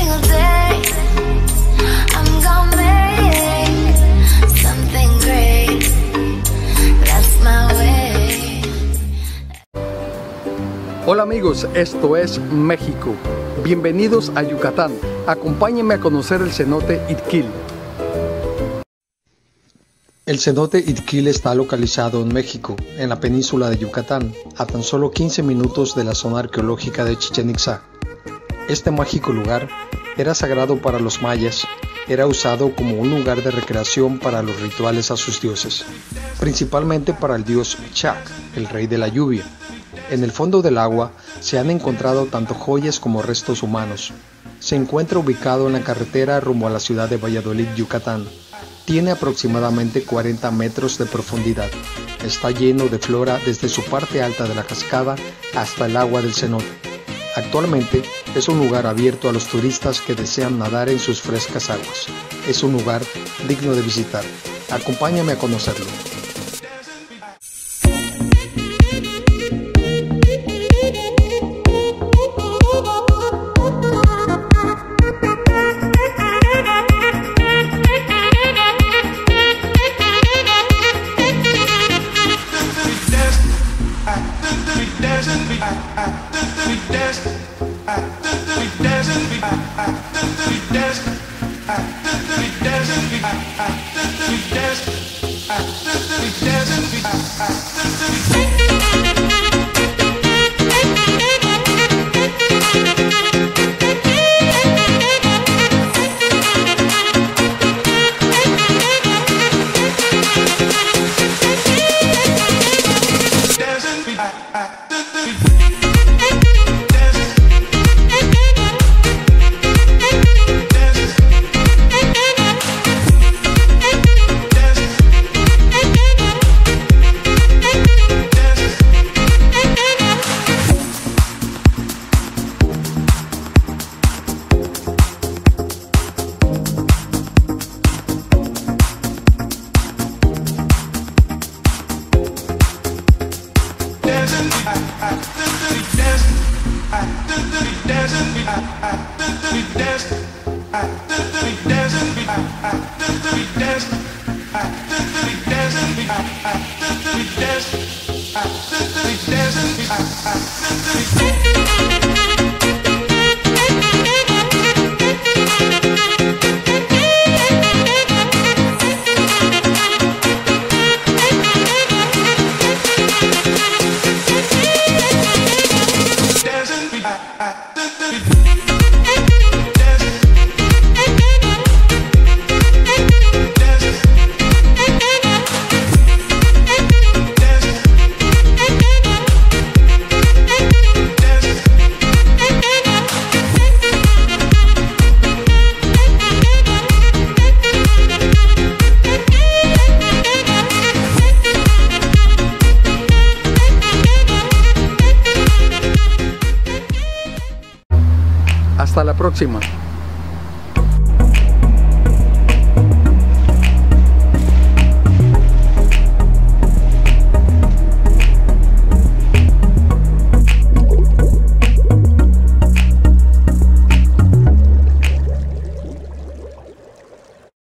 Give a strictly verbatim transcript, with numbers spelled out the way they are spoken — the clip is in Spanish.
single day I'm gonna make something great. That's my way. Hola amigos, esto es México. Bienvenidos a Yucatán. Acompáñenme a conocer el cenote Itzquil. El cenote Itzquil está localizado en México, en la península de Yucatán, a tan solo quince minutos de la zona arqueológica de Chichén Itzá. Este mágico lugar era sagrado para los mayas, era usado como un lugar de recreación para los rituales a sus dioses, principalmente para el dios Chac, el rey de la lluvia. En el fondo del agua se han encontrado tanto joyas como restos humanos. Se encuentra ubicado en la carretera rumbo a la ciudad de Valladolid, Yucatán. Tiene aproximadamente cuarenta metros de profundidad. Está lleno de flora desde su parte alta de la cascada hasta el agua del cenote. Actualmente es un lugar abierto a los turistas que desean nadar en sus frescas aguas. Es un lugar digno de visitar. Acompáñame a conocerlo. Hasta la próxima.